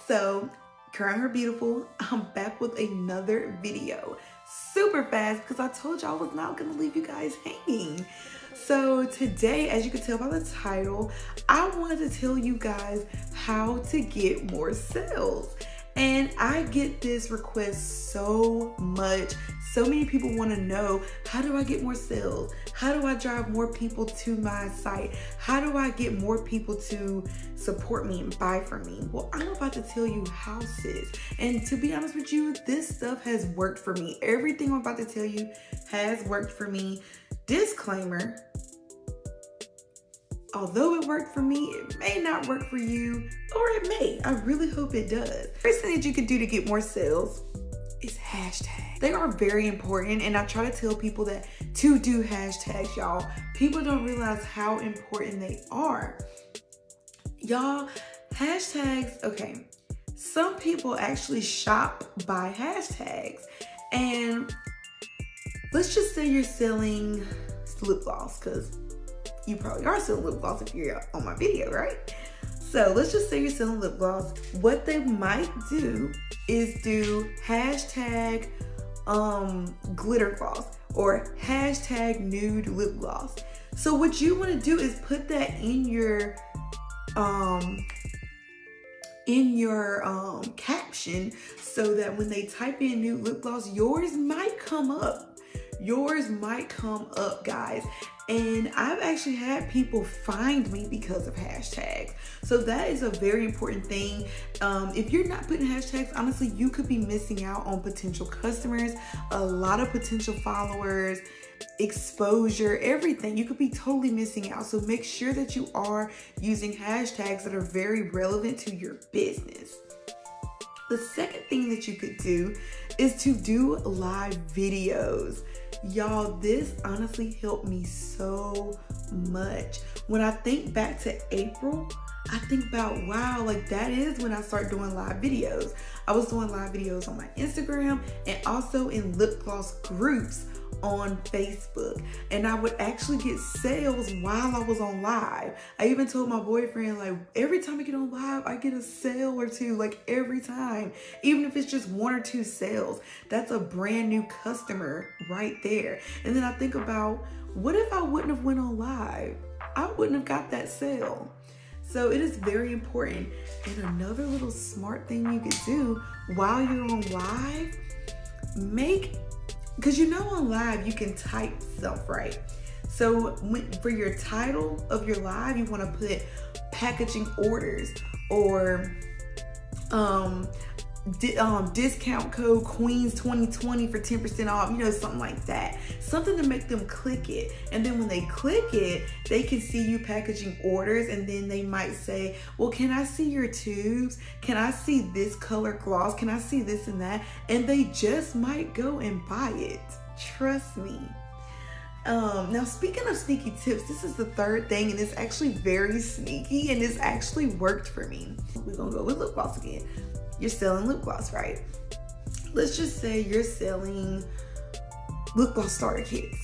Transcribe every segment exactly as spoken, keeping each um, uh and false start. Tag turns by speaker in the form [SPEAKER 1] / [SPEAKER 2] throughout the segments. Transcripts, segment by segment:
[SPEAKER 1] So, Current Her Beautiful, I'm back with another video. Super fast because I told you I was not gonna leave you guys hanging. So today, as you can tell by the title, I wanted to tell you guys how to get more sales. And I get this request so much. So many people want to know, how do I get more sales? How do I drive more people to my site? How do I get more people to support me and buy from me? Well, I'm about to tell you how, sis. And to be honest with you, this stuff has worked for me. Everything I'm about to tell you has worked for me. Disclaimer, although it worked for me, it may not work for you, or it may. I really hope it does. First thing that you can do to get more sales is hashtags. They are very important, and I try to tell people that to do hashtags, y'all. People don't realize how important they are. Y'all, hashtags, okay. Some people actually shop by hashtags, and let's just say you're selling lip gloss, because you probably are selling lip gloss if you're on my video, right? So let's just say you're selling lip gloss. What they might do is do hashtag um, glitter gloss or hashtag nude lip gloss. So what you want to do is put that in your um, in your um, caption, so that when they type in nude lip gloss, yours might come up. Yours might come up, guys. And I've actually had people find me because of hashtags. So that is a very important thing. Um, if you're not putting hashtags, honestly, you could be missing out on potential customers, a lot of potential followers, exposure, everything. You could be totally missing out. So make sure that you are using hashtags that are very relevant to your business. The second thing that you could do is to do live videos. Y'all, this honestly helped me so much. When I think back to April, I think about, wow, like that is when I start doing live videos. I was doing live videos on my Instagram and also in lip gloss groups on Facebook, and I would actually get sales while I was on live. I even told my boyfriend, like, every time I get on live, I get a sale or two, like every time, even if it's just one or two sales. That's a brand new customer right there. And then I think about, what if I wouldn't have went on live? I wouldn't have got that sale. So it is very important. And another little smart thing you could do while you're on live, make Because you know on live, you can type stuff, right? So when, for your title of your live, you want to put packaging orders or um, di um, discount code Queens twenty twenty for ten percent off, you know, something like that. Something to make them click it. And then when they click it, they can see you packaging orders, and then they might say, well, can I see your tubes? Can I see this color gloss? Can I see this and that? And they just might go and buy it. Trust me. Um, now, speaking of sneaky tips, this is the third thing, and it's actually very sneaky, and it's actually worked for me. We're gonna go with lip gloss again. You're selling lip gloss, right? Let's just say you're selling lip gloss starter kits.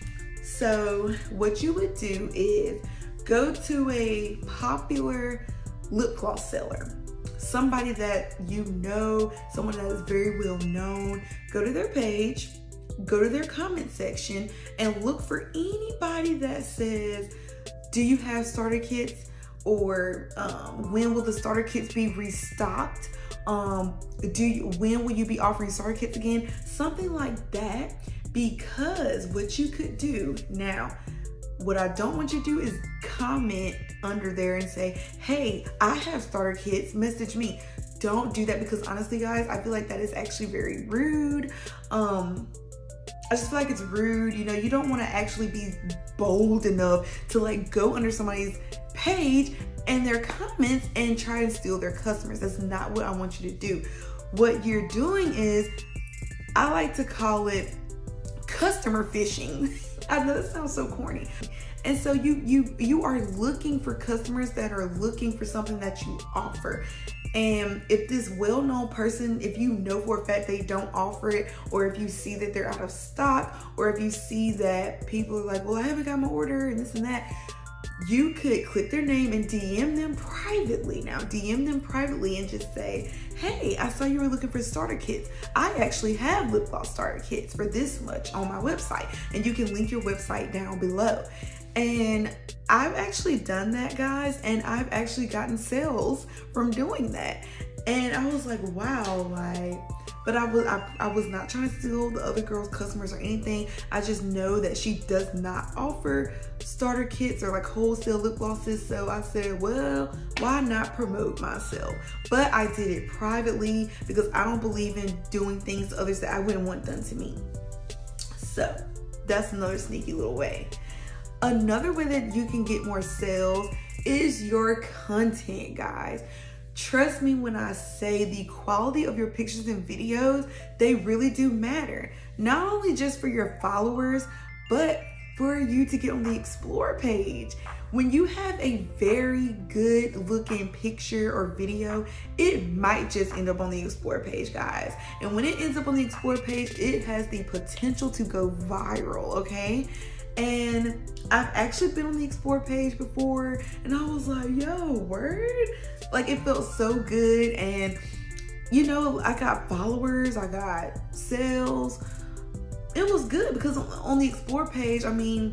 [SPEAKER 1] So what you would do is go to a popular lip gloss seller, somebody that you know, someone that is very well known. Go to their page, go to their comment section, and look for anybody that says, do you have starter kits? Or um, when will the starter kits be restocked? Um, do you, when will you be offering starter kits again? Something like that. Because what you could do now, what I don't want you to do is comment under there and say, hey, I have starter kits, message me. Don't do that, because honestly, guys, I feel like that is actually very rude. Um, I just feel like it's rude. You know, you don't want to actually be bold enough to like go under somebody's page and their comments and try and steal their customers. That's not what I want you to do. What you're doing is, I like to call it customer fishing. I know that sounds so corny. And so you you you are looking for customers that are looking for something that you offer. And if this well-known person, if you know for a fact they don't offer it, or if you see that they're out of stock, or if you see that people are like, well, I haven't got my order and this and that, you could click their name and D M them privately. Now, D M them privately and just say, hey, I saw you were looking for starter kits. I actually have lip gloss starter kits for this much on my website. And you can link your website down below. And I've actually done that, guys, and I've actually gotten sales from doing that. And I was like, wow, like, but I was I, I was not trying to steal the other girl's customers or anything. I just know that she does not offer starter kits or like wholesale lip glosses. So I said, well, why not promote myself? But I did it privately because I don't believe in doing things to others that I wouldn't want done to me. So that's another sneaky little way. Another way that you can get more sales is your content, guys. Trust me when I say the quality of your pictures and videos, they really do matter. Not only just for your followers, but for you to get on the Explore page. When you have a very good looking picture or video, it might just end up on the Explore page, guys. And when it ends up on the Explore page, it has the potential to go viral, okay? And I've actually been on the Explore page before, and I was like, yo, word? Like, it felt so good. And you know, I got followers, I got sales. It was good because on the Explore page, I mean,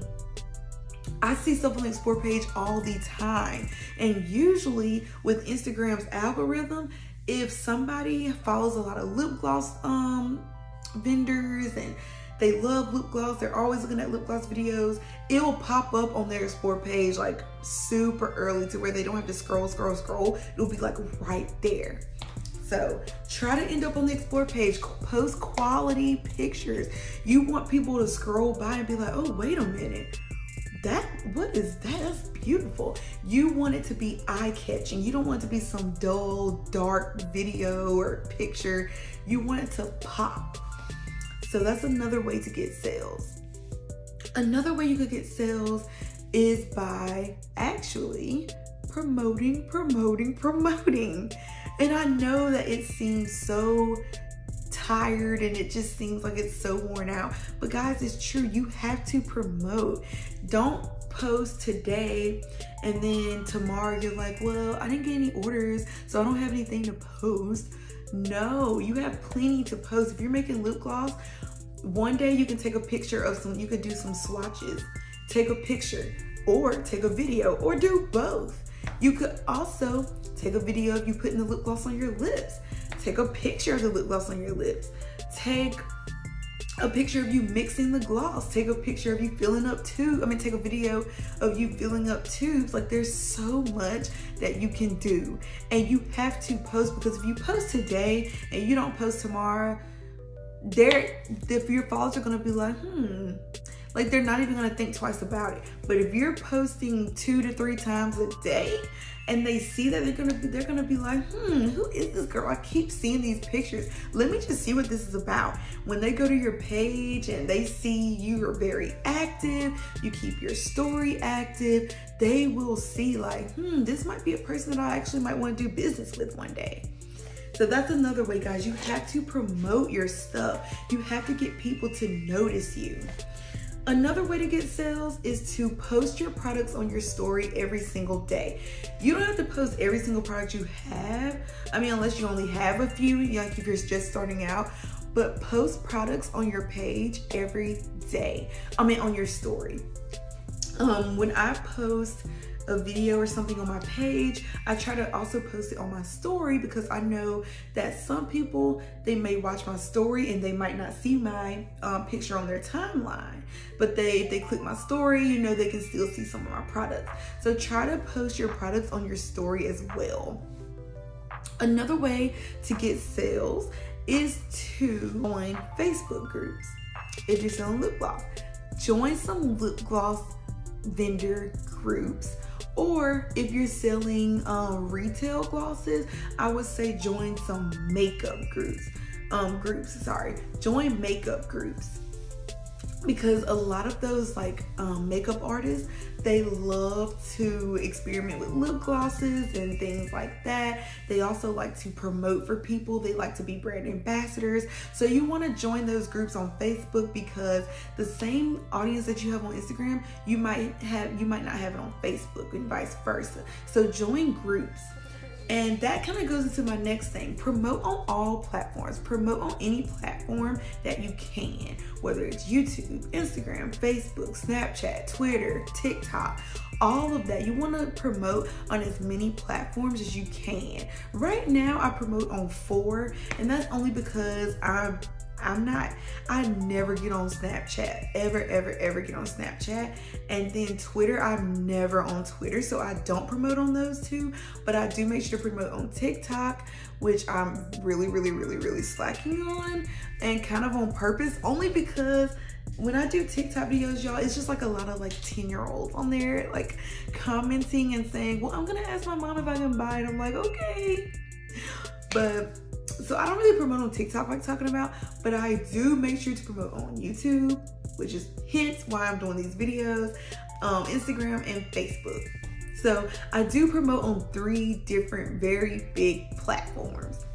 [SPEAKER 1] I see stuff on the Explore page all the time. And usually with Instagram's algorithm, if somebody follows a lot of lip gloss um, vendors and they love lip gloss, they're always looking at lip gloss videos, it will pop up on their Explore page like super early to where they don't have to scroll, scroll, scroll. It'll be like right there. So try to end up on the Explore page, post quality pictures. You want people to scroll by and be like, oh, wait a minute. That, what is that? That's beautiful. You want it to be eye-catching. You don't want it to be some dull, dark video or picture. You want it to pop. So that's another way to get sales. Another way you could get sales is by actually promoting, promoting, promoting. And I know that it seems so tired and it just seems like it's so worn out, but guys, it's true. You have to promote. Don't post today and then tomorrow you're like, well, I didn't get any orders, so I don't have anything to post. No, you have plenty to post. If you're making lip gloss, one day you can take a picture of some, you could do some swatches, take a picture or take a video or do both. You could also take a video of you putting the lip gloss on your lips. Take a picture of the lip gloss on your lips. Take a picture of you mixing the gloss. Take a picture of you filling up tubes. I mean, take a video of you filling up tubes. Like, there's so much that you can do. And you have to post, because if you post today and you don't post tomorrow, there, if your followers are gonna be like, hmm, like they're not even gonna think twice about it. But if you're posting two to three times a day and they see that, they're gonna be, they're gonna be like, hmm, who is this girl? I keep seeing these pictures. Let me just see what this is about. When they go to your page and they see you are very active, you keep your story active, they will see like, hmm, this might be a person that I actually might want to do business with one day. So that's another way, guys. You have to promote your stuff. You have to get people to notice you. Another way to get sales is to post your products on your story every single day. You don't have to post every single product you have. I mean, unless you only have a few, like if you're just starting out, but post products on your page every day. I mean, on your story. Um, when I post a video or something on my page, I try to also post it on my story, because I know that some people, they may watch my story and they might not see my um, picture on their timeline, but they if they click my story, you know, they can still see some of my products. So try to post your products on your story as well. Another way to get sales is to join Facebook groups. If you're selling lip gloss, join some lip gloss vendor groups. Or if you're selling um, retail glosses, I would say join some makeup groups. Um, groups, sorry, join makeup groups. because a lot of those like um, makeup artists, they love to experiment with lip glosses and things like that. They also like to promote for people. They like to be brand ambassadors. So you want to join those groups on Facebook, because the same audience that you have on Instagram, you might have, you might not have it on Facebook, and vice versa. So join groups. And that kind of goes into my next thing. Promote on all platforms. Promote on any platform that you can, whether it's YouTube, Instagram, Facebook, Snapchat, Twitter, TikTok, all of that. You want to promote on as many platforms as you can. Right now, I promote on four, and that's only because I'm I'm not, I never get on Snapchat, ever, ever, ever get on Snapchat. And then Twitter, I'm never on Twitter, so I don't promote on those two, but I do make sure to promote on TikTok, which I'm really, really, really, really slacking on, and kind of on purpose, only because when I do TikTok videos, y'all, it's just like a lot of like ten year olds on there, like commenting and saying, well, I'm gonna ask my mom if I can buy it. I'm like, okay. But so I don't really promote on TikTok like talking about, but I do make sure to promote on YouTube, which is hence why I'm doing these videos, um, Instagram and Facebook. So I do promote on three different very big platforms.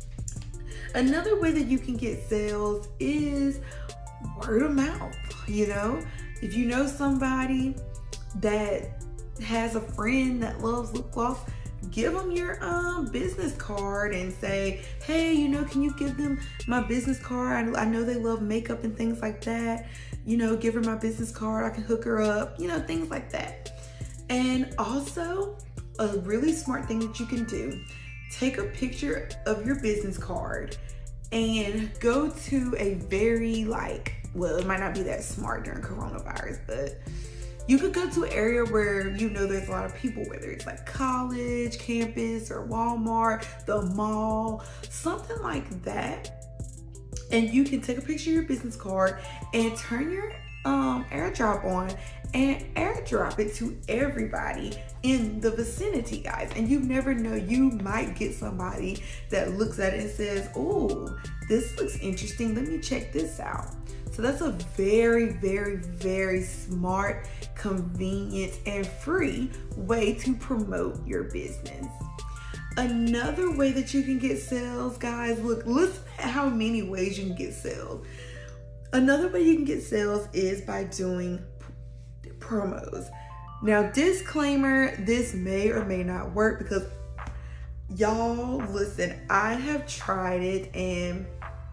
[SPEAKER 1] Another way that you can get sales is word of mouth. You know, if you know somebody that has a friend that loves lip gloss, give them your um, business card and say, hey, you know, can you give them my business card? I, I know they love makeup and things like that. You know, give her my business card. I can hook her up, you know, things like that. And also, a really smart thing that you can do, take a picture of your business card and go to a very like, well, it might not be that smart during coronavirus, but you could go to an area where you know there's a lot of people, whether it's like college, campus, or Walmart, the mall, something like that. And you can take a picture of your business card and turn your um, AirDrop on and AirDrop it to everybody in the vicinity, guys. And you never know, you might get somebody that looks at it and says, oh, this looks interesting. Let me check this out. So that's a very, very, very smart, convenient, and free way to promote your business. Another way that you can get sales, guys, look, listen at how many ways you can get sales. Another way you can get sales is by doing promos. Now, disclaimer, this may or may not work because y'all, listen, I have tried it and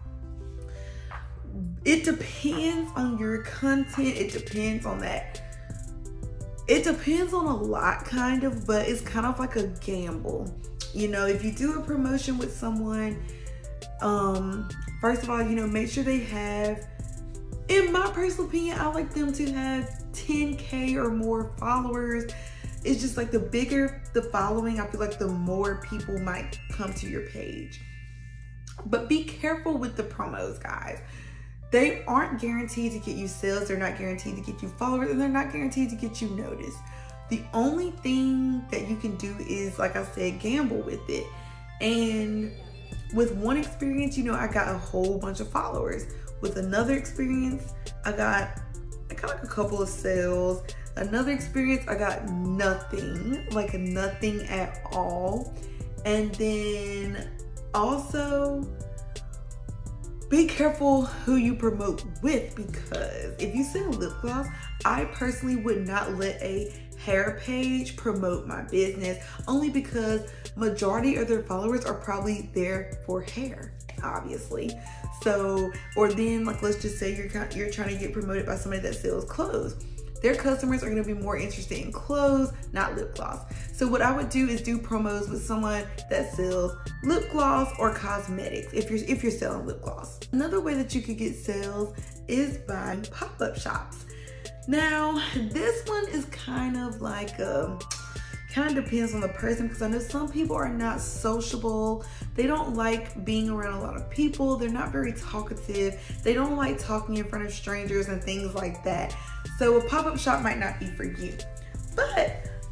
[SPEAKER 1] it depends on your content. It depends on that. It depends on a lot, kind of, but it's kind of like a gamble. You know, if you do a promotion with someone, um, first of all, you know, make sure they have, in my personal opinion, I like them to have ten K or more followers. It's just like the bigger the following, I feel like the more people might come to your page. But be careful with the promos, guys. They aren't guaranteed to get you sales, they're not guaranteed to get you followers, and they're not guaranteed to get you noticed. The only thing that you can do is, like I said, gamble with it. And with one experience, you know, I got a whole bunch of followers. With another experience, I got, I got like a couple of sales. Another experience, I got nothing, like nothing at all. And then also, be careful who you promote with, because if you sell lip gloss, I personally would not let a hair page promote my business, only because majority of their followers are probably there for hair, obviously. So, or then like, let's just say you're, you're trying to get promoted by somebody that sells clothes. Their customers are gonna be more interested in clothes, not lip gloss. So what I would do is do promos with someone that sells lip gloss or cosmetics, if you're, if you're selling lip gloss. Another way that you could get sales is by pop-up shops. Now, this one is kind of like, um, kind of depends on the person, because I know some people are not sociable. They don't like being around a lot of people. They're not very talkative. They don't like talking in front of strangers and things like that. So a pop-up shop might not be for you. But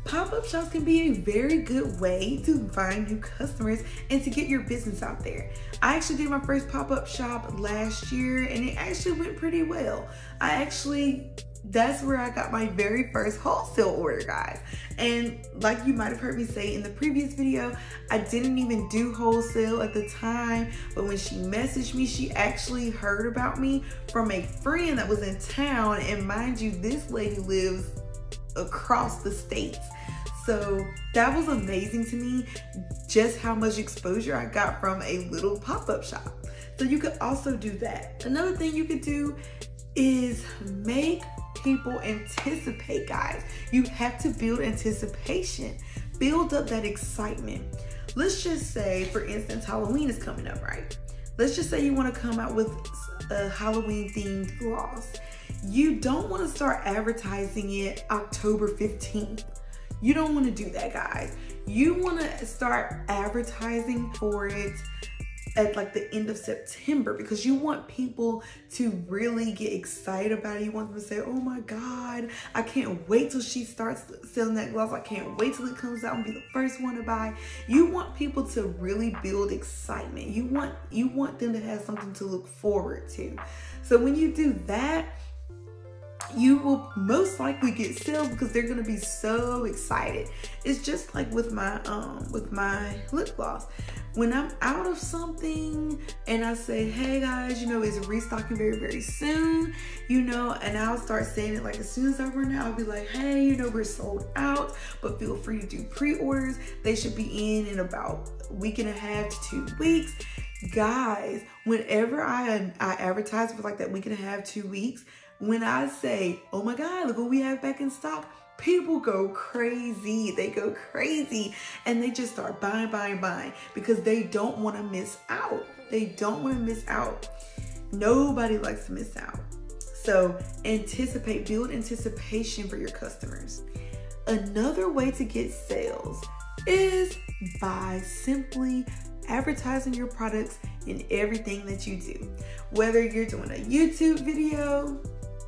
[SPEAKER 1] Pop-up shops can be a very good way to find new customers and to get your business out there. I actually did my first pop-up shop last year and it actually went pretty well. I actually, that's where I got my very first wholesale order, guys. And like you might have heard me say in the previous video, I didn't even do wholesale at the time, but when she messaged me, she actually heard about me from a friend that was in town. And mind you, this lady lives across the states. So that was amazing to me, just how much exposure I got from a little pop-up shop. So you could also do that. Another thing you could do is make people anticipate, guys. You have to build anticipation, build up that excitement. Let's just say, for instance, Halloween is coming up, right? Let's just say you want to come out with a Halloween themed gloss. You don't want to start advertising it October fifteenth. You don't want to do that, guys. You want to start advertising for it at like the end of September, because you want people to really get excited about it. You want them to say, oh my God, I can't wait till she starts selling that gloss. I can't wait till it comes out and be the first one to buy. You want people to really build excitement. You want, you want them to have something to look forward to. So when you do that, you will most likely get sales because they're gonna be so excited. It's just like with my um with my lip gloss. When I'm out of something and I say, hey guys, you know, it's restocking very, very soon, you know, and I'll start saying it like as soon as I run out, I'll be like, hey, you know, we're sold out, but feel free to do pre-orders. They should be in in about a week and a half to two weeks. Guys, whenever I, I advertise for like that week and a half, two weeks, when I say, oh my God, look what we have back in stock, people go crazy. They go crazy and they just start buying, buying, buying because they don't want to miss out. They don't want to miss out. Nobody likes to miss out. So anticipate, build anticipation for your customers. Another way to get sales is by simply advertising your products in everything that you do. Whether you're doing a YouTube video,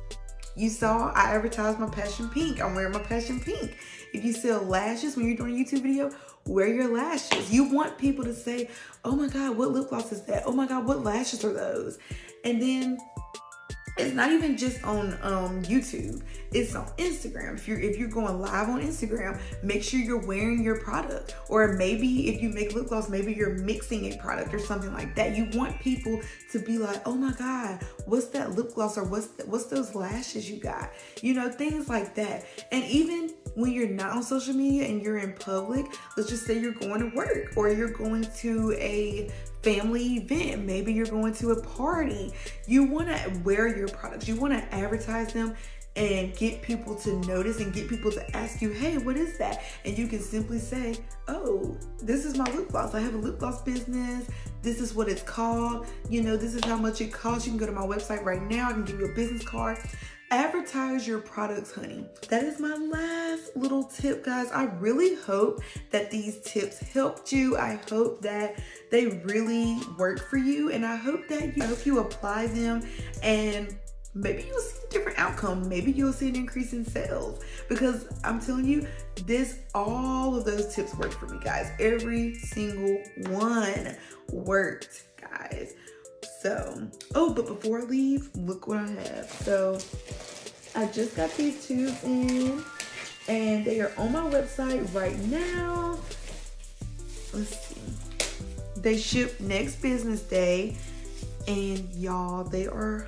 [SPEAKER 1] you saw I advertised my Passion Pink. I'm wearing my Passion Pink. If you sell lashes when you're doing a YouTube video, wear your lashes. You want people to say, oh my God, what lip gloss is that? Oh my God, what lashes are those? And then it's not even just on um, YouTube. It's on Instagram. If you're if you're going live on Instagram, make sure you're wearing your product. Or maybe if you make lip gloss, maybe you're mixing a product or something like that. You want people to be like, oh my God, what's that lip gloss? Or what's th what's those lashes you got? You know, things like that. And even when you're not on social media and you're in public, let's just say you're going to work or you're going to a family event, maybe you're going to a party, you want to wear your products, you want to advertise them and get people to notice and get people to ask you, hey, what is that? And you can simply say, oh, this is my lip gloss. I have a lip gloss business. This is what it's called. You know, this is how much it costs. You can go to my website right now. I can give you a business card. Advertise your products, honey. That is my last little tip, guys. I really hope that these tips helped you. I hope that they really work for you. And I hope that you, I hope you apply them and maybe you'll see a different outcome. Maybe you'll see an increase in sales, because I'm telling you, this, all of those tips worked for me, guys. Every single one worked, guys. So, oh, but before I leave, look what I have. So I just got these tubes in and they are on my website right now. Let's see. They ship next business day and y'all, they are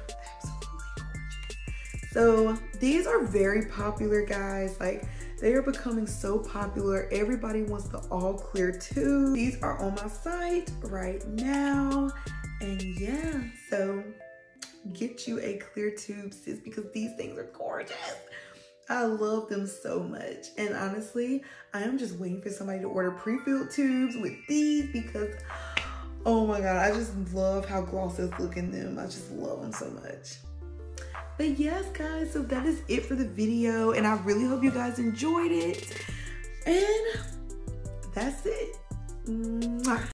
[SPEAKER 1] so these are very popular, guys. Like, they are becoming so popular. Everybody wants the all clear tube. These are on my site right now. And yeah, so get you a clear tube, sis, because these things are gorgeous. I love them so much. And honestly, I am just waiting for somebody to order pre-filled tubes with these because, oh my God, I just love how glosses look in them. I just love them so much. But yes, guys, so that is it for the video. And I really hope you guys enjoyed it. And that's it. Mwah.